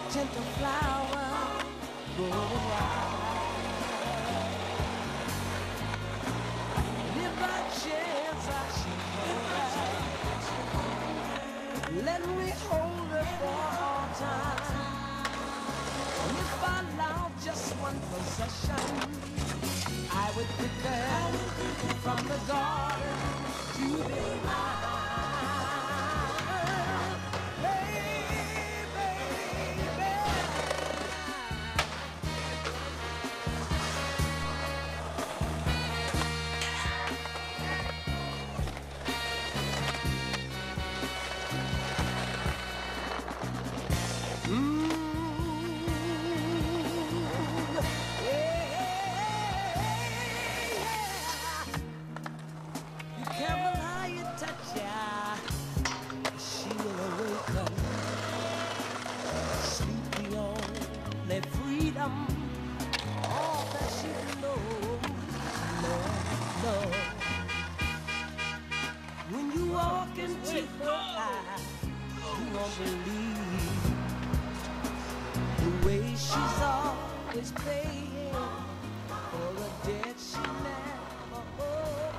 gentle flower growing wild. And if by chance I should know, let me hold her for all time. And if I love just one possession, I would pick her from the garden to be mine. All that she knows, love. When you walk into her eyes, you won't believe the way she's always paying for a debt she never owed.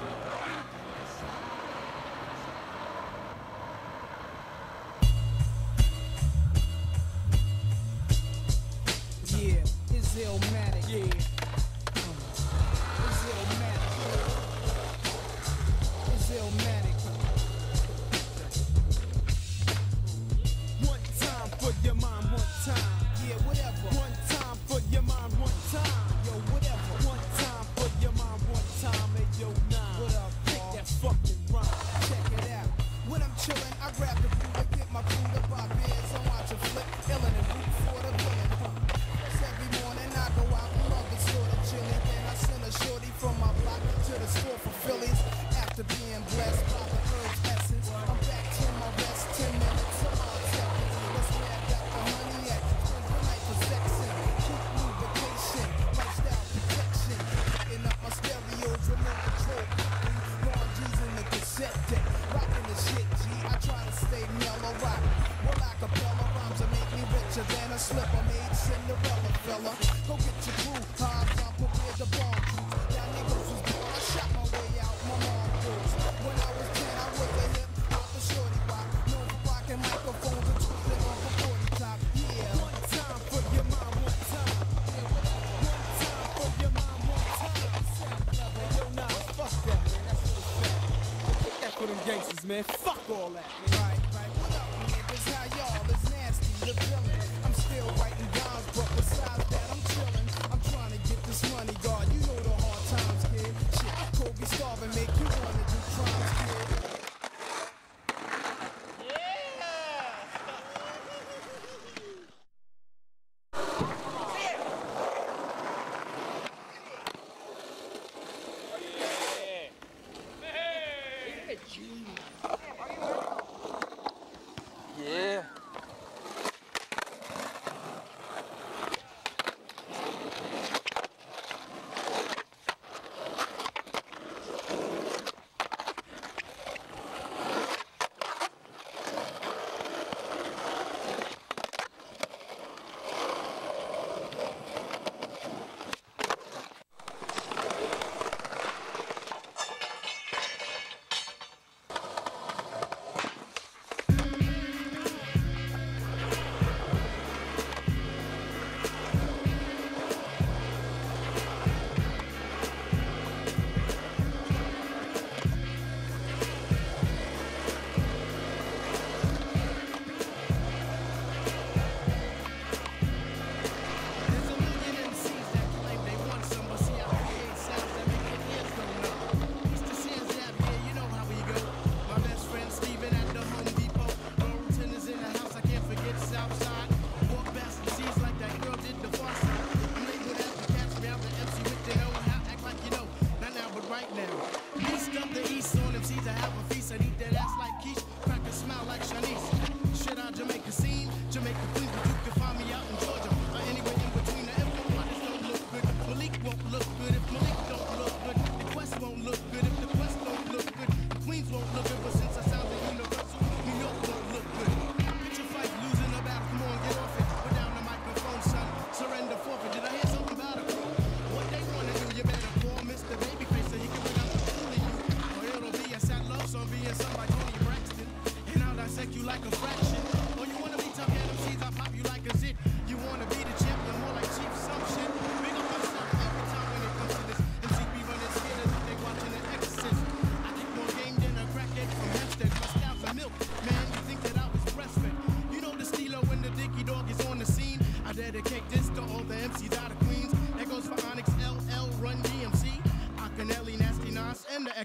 Yeah, it's Mannix. Yeah. It's Mannix. It's Mannix. One time for your mind, one time. Yeah, whatever. One time for your mind, one time. Yo, whatever. One time for your mind, one time. Hey, yo, nah. What up, pick that fucking rhyme. Check it out. When I'm chillin', I grab the food and get my food up by beers. I'm watching flick, illin' and root for the villain. Every morning I go out and love the store to chillin'. Then I send a shorty from my block to the store for Phillies. After being blessed by the herbs essence, I'm back to my rest. 10 minutes to my seconds. That's where I got the honey at. Spend the night for sexing. Keep lubrication, lifestyle protection. Hitting up my stereos, remote control. Ron G's in the cassette deck. Rockin' the shit, G. I try to stay mellow rock. Well, acapella rhymes that make me richer than a slipper made Cinderella fella. Go get your groove, Hobbs, I'm prepared to bomb you. Y'all niggas was born, I shot my way out, my mom goes. When I was 10, I was a hip hop and shorty rock. No rockin' microphones and twisting off a 40 top. Yeah, one time for your mind, one time. Yeah, one time for your mind, one time. Hey, yo, nah, fuck that, man, that's what it's at. Take that for them gangsters, man, fuck all that, man. Right, what up, man, this how y'all is nasty, the villain. I'm still writing rhymes, but besides that, I'm chillin'. I'm trying to get this money, God. You know the hard times, kid. Shit, Kobe starving make you wanna do crimes, kid. Yeah.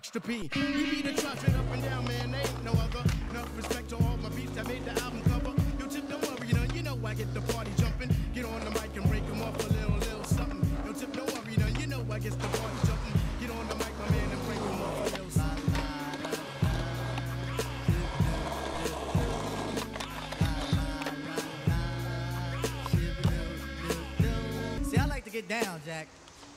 extra P. We be the traffic up and down, man, there ain't no other. Enough respect to all my beats that made the album cover. Yo, Tip, don't worry, you know I get the party jumping. Get on the mic and break them off a little something. Yo, Tip, don't worry, you know I get the party jumping. Get on the mic, my man, and break them off a little something. See, I like to get down, Jack.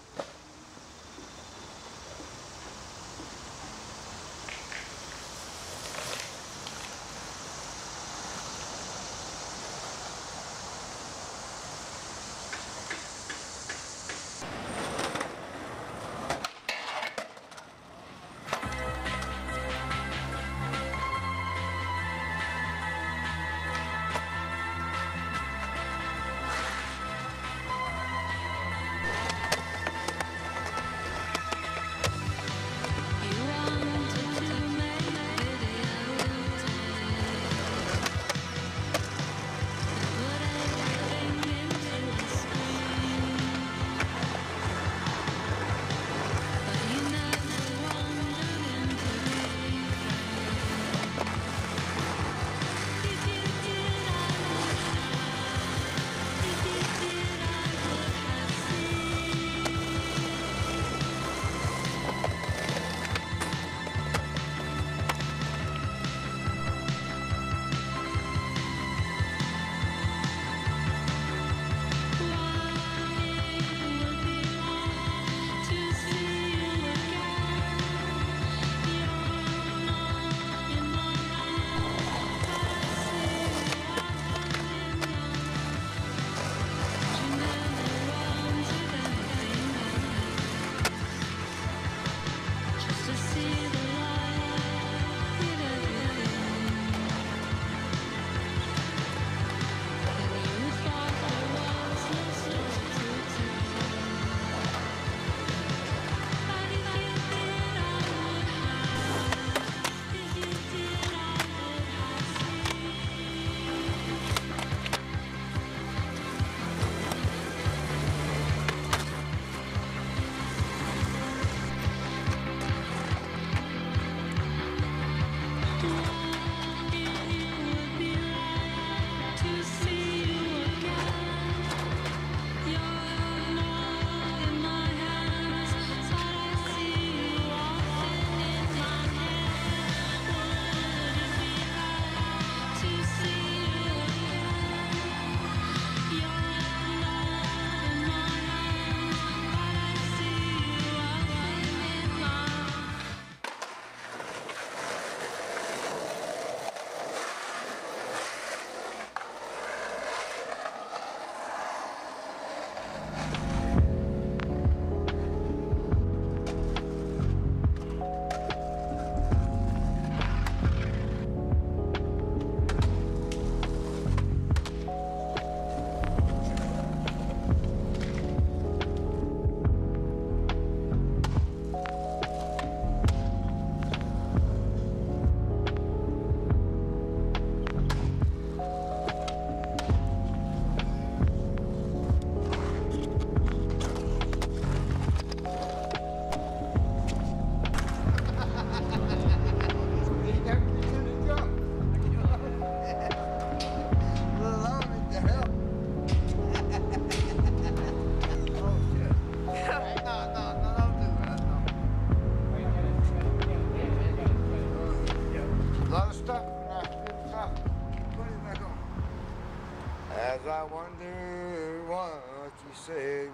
As I wonder what you said,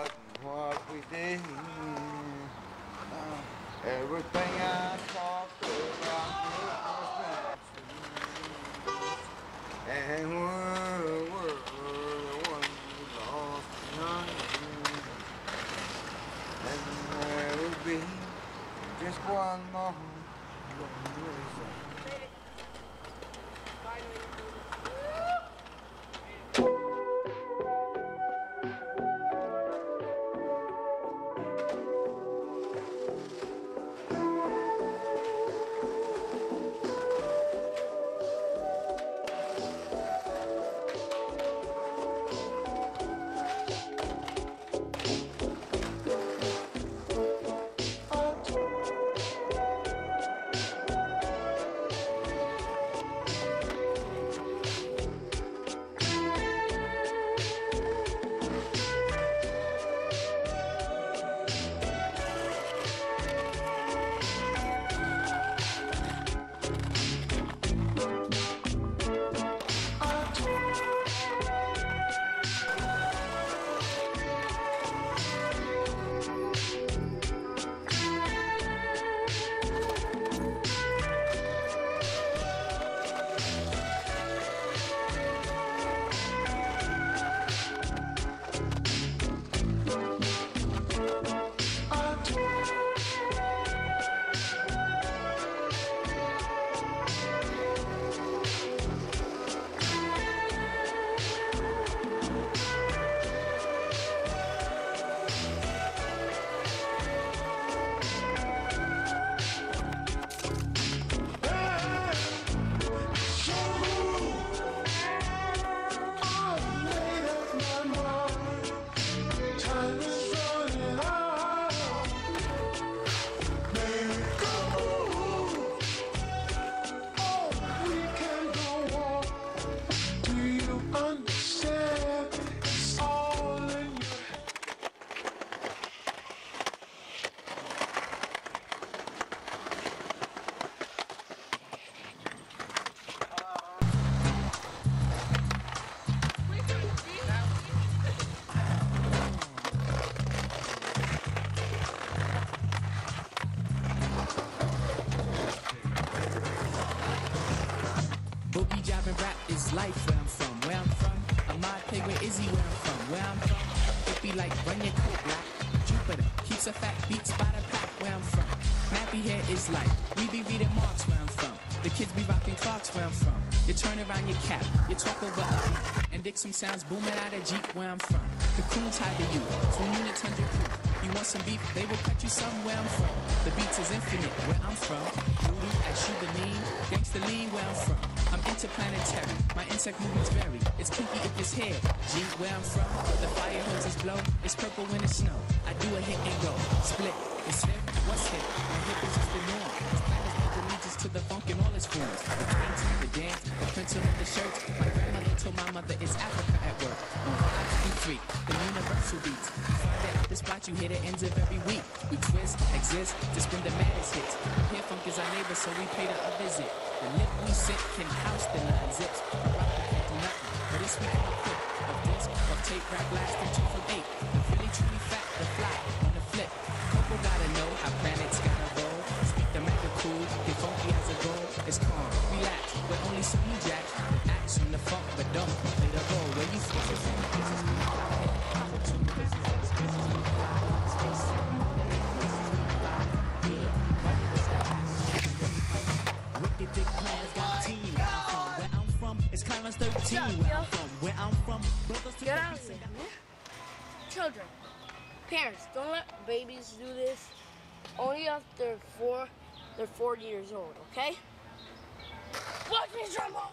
what we did. Everything I talked about, and we're the ones who lost tonight. And there will be just one more. job and rap is life where I'm from. Where I'm from, Ahmad play with Izzy where I'm from. Where I'm from, it be like run your coat black. Jupiter keeps a fat beats by the pack where I'm from. Nappy hair is like, we be reading Marx where I'm from. The kids be rocking Clarks where I'm from. You turn around your cap, you talk over a beat, and dig some sounds booming out of Jeep where I'm from. The coons hide the youth, 2 units 100 proof. You want some beef, they will cut you somewhere I'm from. The beats is infinite where I'm from. Rudy, I shoot the lean, gangsta lean where I'm from. I'm interplanetary, my insect movements vary. It's kinky if it's hair, G where I'm from. The fire hoses blow, it's purple when it's snow. I do a hit and go, split, it's hip, what's hip? My hip is just the norm. It's planets make allegiance to the funk in all its forms. The paint, the dance, the pencil in the shirt. My grandmother told my mother it's Africa at work. On 5 and 3, the universal beats. You find that at the spot, you hear the ends of every week. We twist, exist, to spin the maddest hits. Here funk is our neighbor, so we pay a visit. The lip we sit can house the 9 zips. A rocker can't do nothing, but it's sweet and quick. Of disc, of tape, rap lasting 2 from 8. The really truly fat, the fly, on the flip. Coco gotta know how planets gotta roll. Speak the mega cool, get funky as a goal. It's calm, relax, but only so you jack. Acts on the funk, but don't play the role. Where you from? Wicked big plans got a team. Where I'm from, it's Clarence 13. Where I'm from, brothers to Get out of here. Children, parents, don't let babies do this. Only after they're 4 years old, okay? Watch me tremble!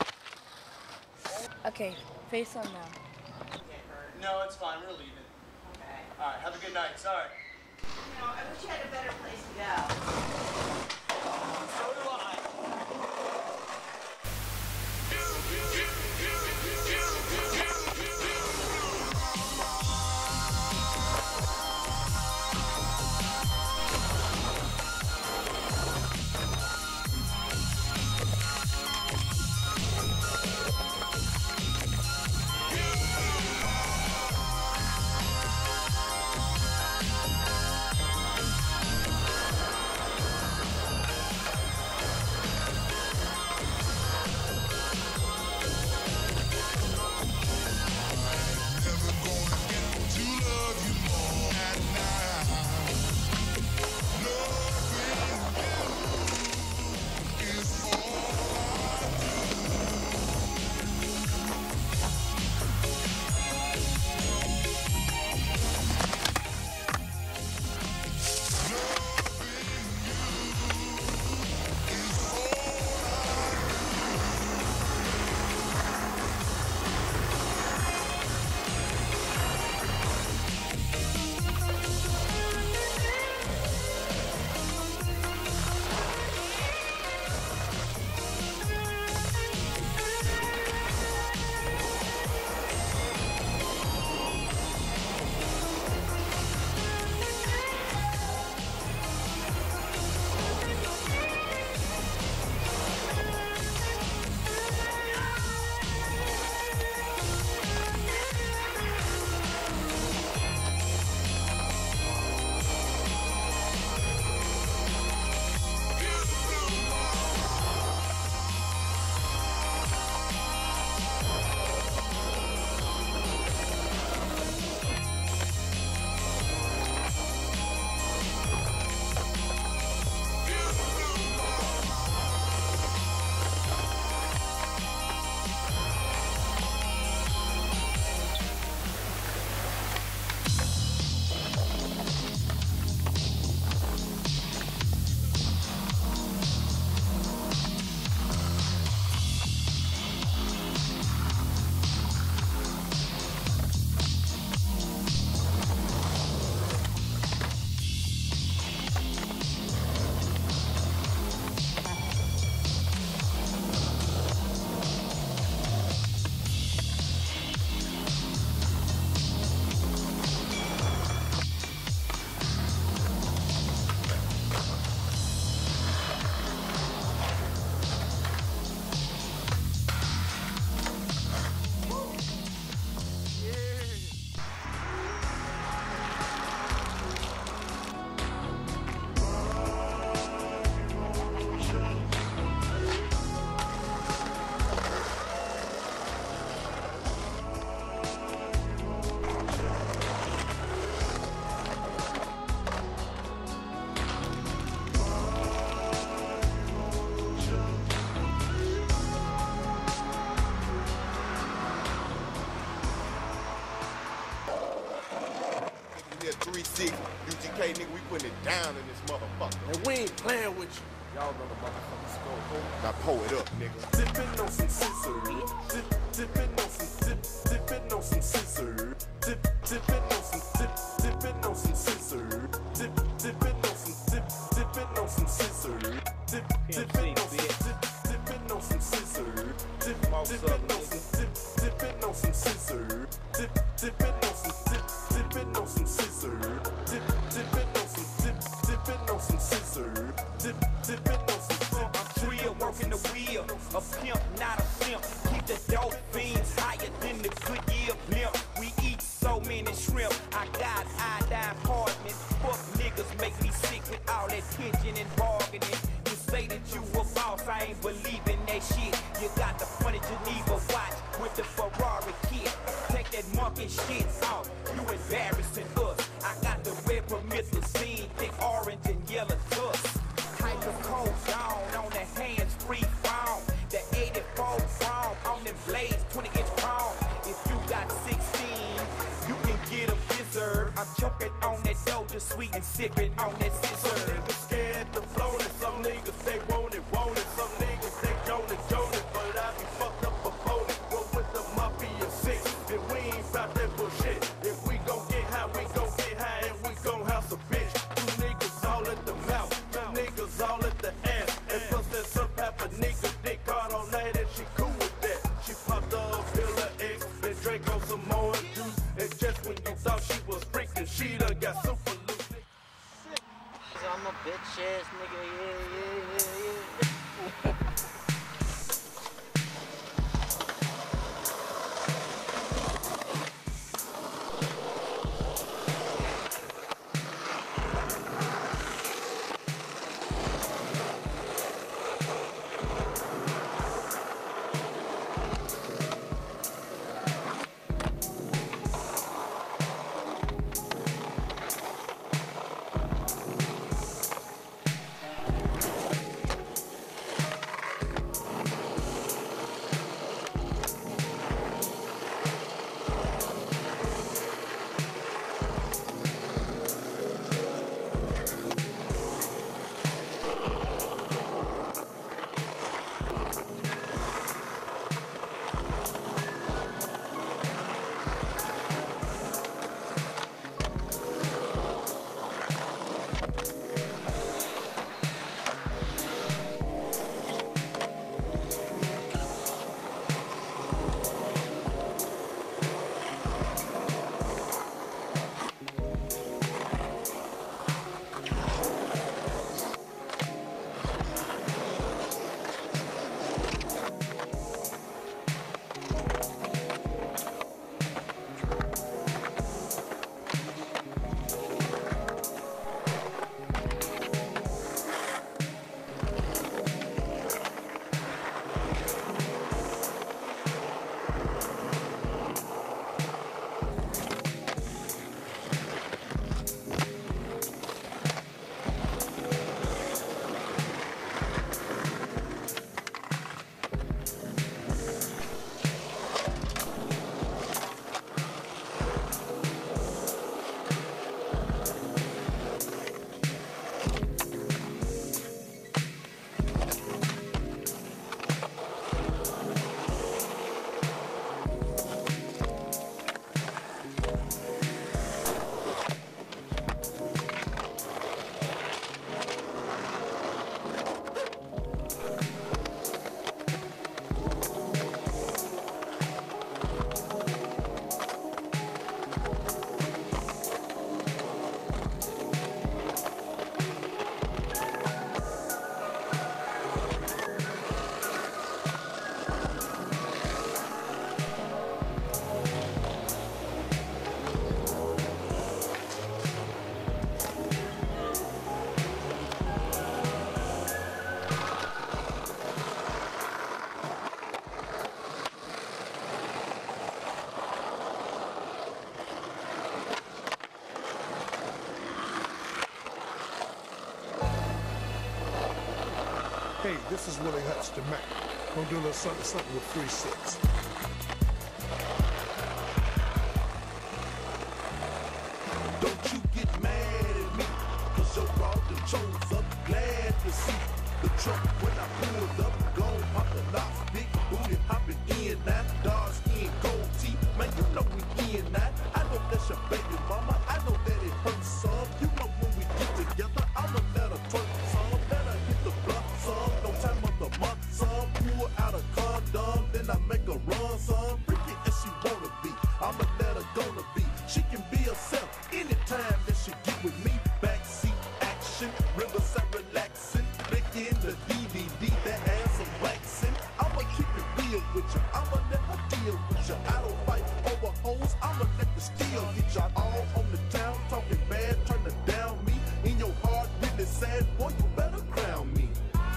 Okay, face on now. No, it's fine. We're leaving. Okay. All right. Have a good night. Sorry. You know, I wish you had a better place to go. So do I. 6, UGK, nigga, we putting it down in this motherfucker. And we ain't playing with you. Y'all know the motherfucking score. Now pull it up, nigga. Dipping on some scissors. Dipping on some dipping on some scissors. Dipping on some dipping on some scissors. Dipping on some dipping on some scissors. Dipping on some scissors. Dipping on some scissors. Dipping on some scissors. Dipping on some scissors. Dipping on some I'm real, working the wheel. A pimp, not a simp. Keep the dope fiends higher than the Goodyear blimp. We eat so many shrimp. I got iodine partners. Fuck niggas make me sick with all that tension and bargaining. You say that you a boss, I ain't believing that shit. You got the funny Geneva watch with the Ferrari kit. Take that monkey shit off. You embarrassing us. I got the red promethazine, thick orange and yellow tusk. Type of cold down on the hands-free phone. The 84 chrome on them blades, 20-inch chrome. If you got 16, you can get a blizzard. I'm choking on that Doja sweet and sipping on that scissor. Some niggas scared to float it. Some niggas they want it. Some niggas they joan it. But I be fucked up upon it. Go with the Mafia 6. And we ain't bout that bullshit. If we gon' get high, we gon' get high. And we gon' house a bitch. You niggas all at the mouth. You niggas all at the ass. And plus there's some type of nigga dick hard all night. And she cool with that. She popped up, fill her X. And drank on some more juice. And just when you thought she was freaking, she done got super loose. I'm a bitch ass nigga, yeah. Hey, this is Willie Hutch the Mac. Gonna do a little something with 3-6. Don't you get mad. chose up, glad to see the truck when I pulled up. Gone, pop the locks, big booty hopping in now. Dark skin, gold teeth, man, you know we in now. I know that's your baby mama, I know that it hurts some. You know when we get together, I'ma let her twerk some. Let her hit the block some, no time of the month some. Pull out a condom, then I make her run some. Freaky as she wanna be, I'ma let her gonna be. She can be herself anytime that she get with me. Backseat action, riverside relaxing, flicking the DVD that has some waxing. I'ma keep it real with you, I'ma let her deal with you. I don't fight over hoes, I'ma let the steel get you. All on the town, talking bad, trying to down me. In your heart, really sad, boy, you better crown me.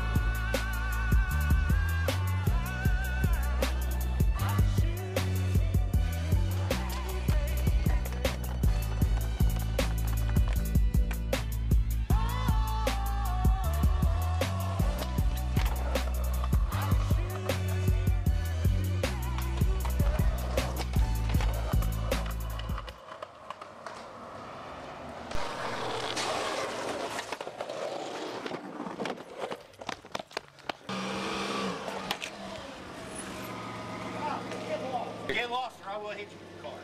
Get lost or I will hit you with the car.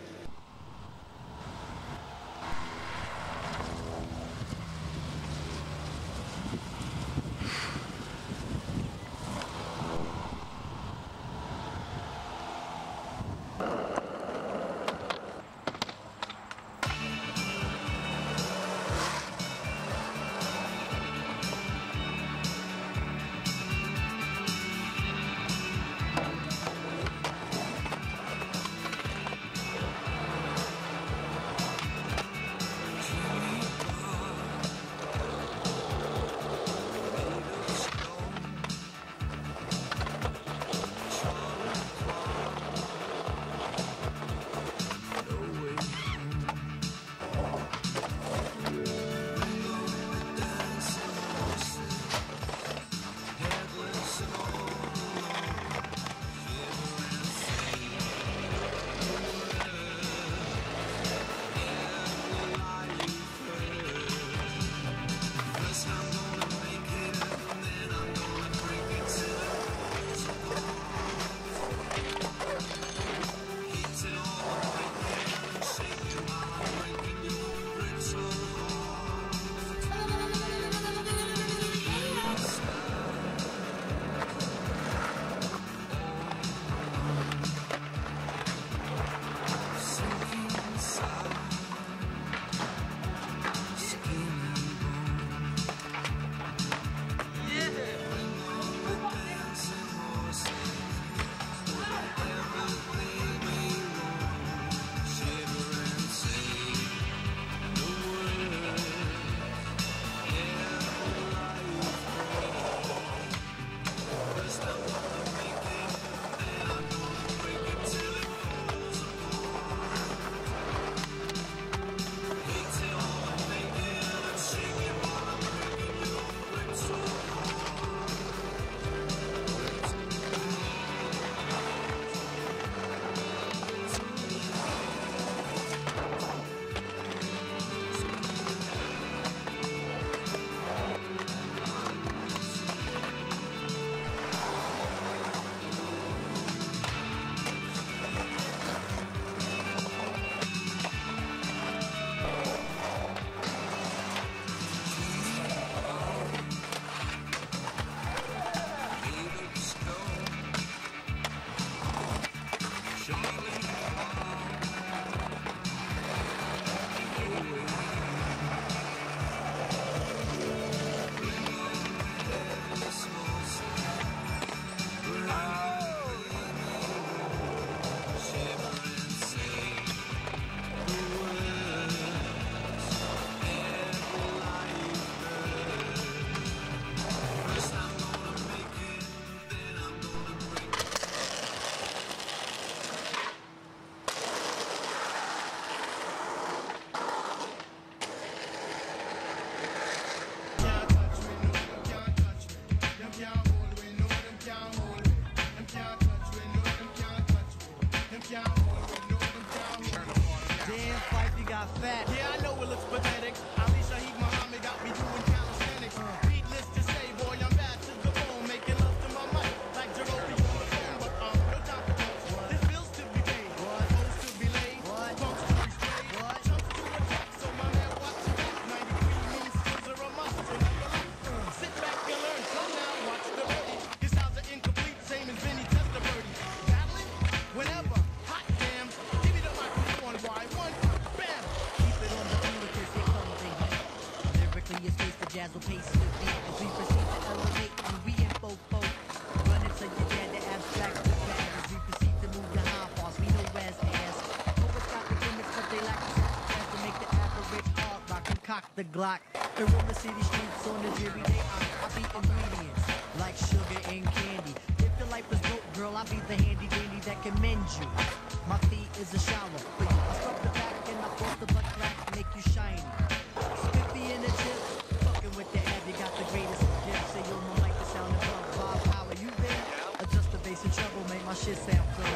the Glock. And roam the city streets on the dreary day. I be ingredients like sugar and candy. If your life is broke, girl, I be the handy dandy that can mend you. My feet is a shower for you. I scrub the back and I force the butt crack, make you shiny. Spiffy in the tip, fucking with the ab, you got the greatest gift. Say yo, my mic the sound above. Bob, how are you there? Adjust the bass and treble, make my shit sound clear.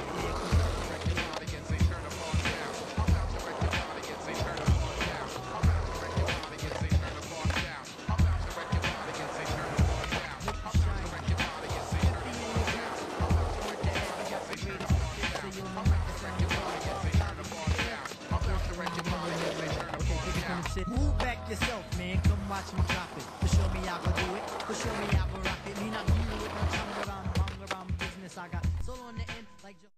Move back yourself, man. Come watch me drop it. To show me I can do it. To show me I can rock it. Me not you with no tongue around business. I got soul on the end like Joe.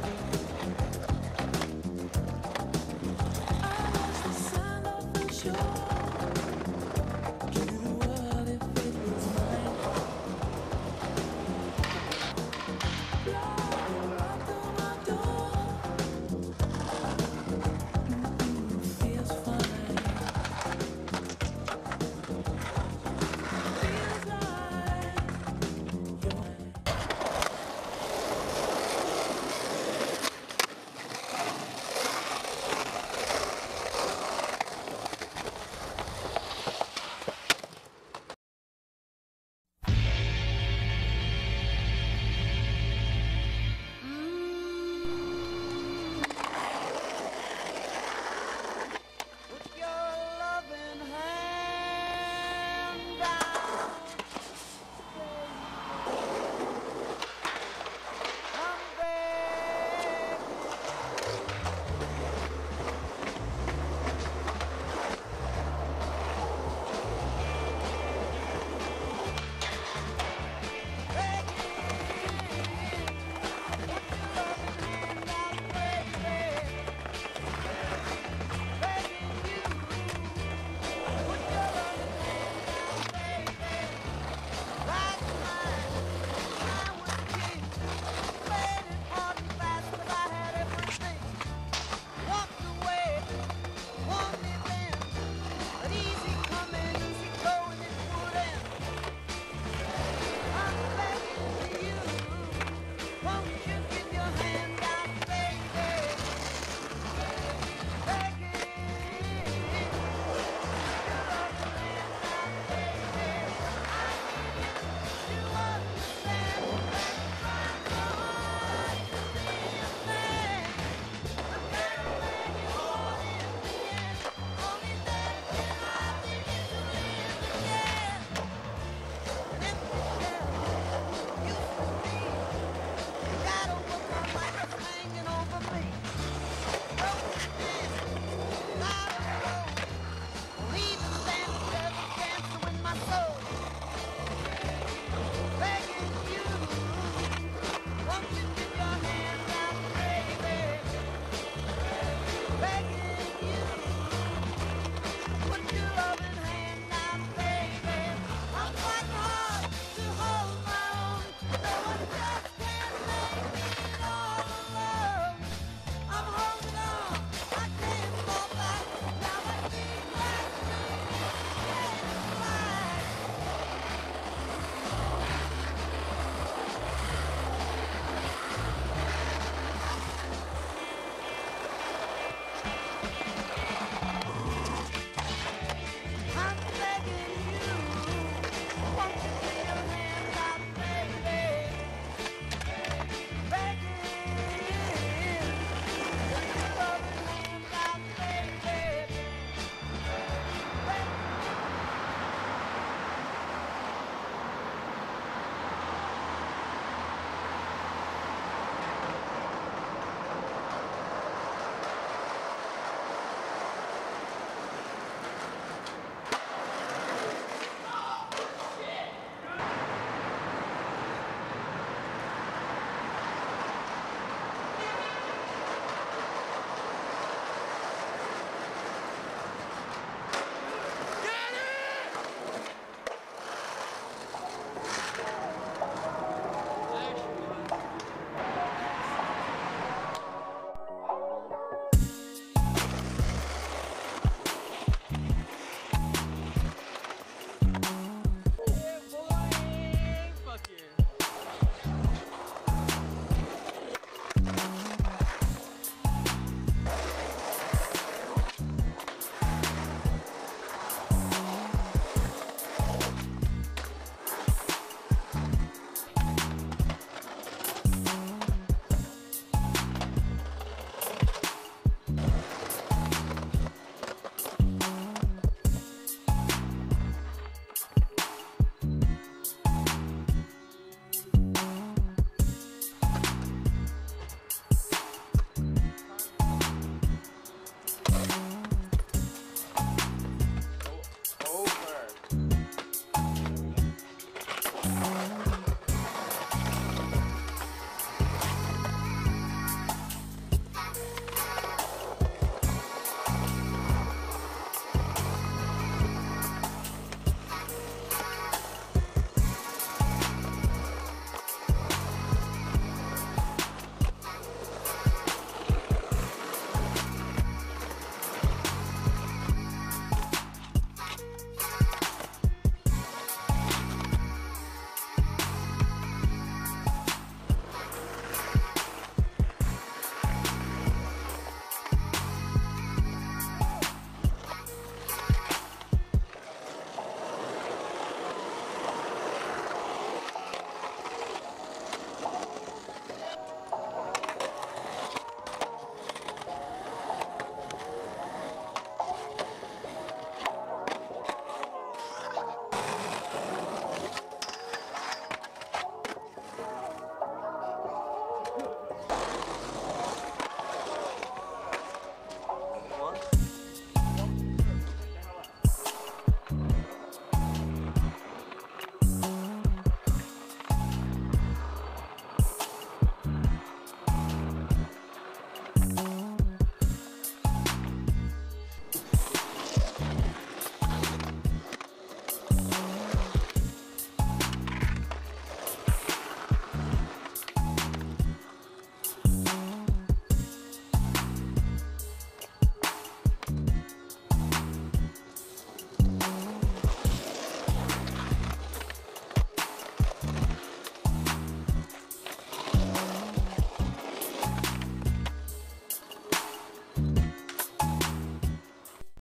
Sure.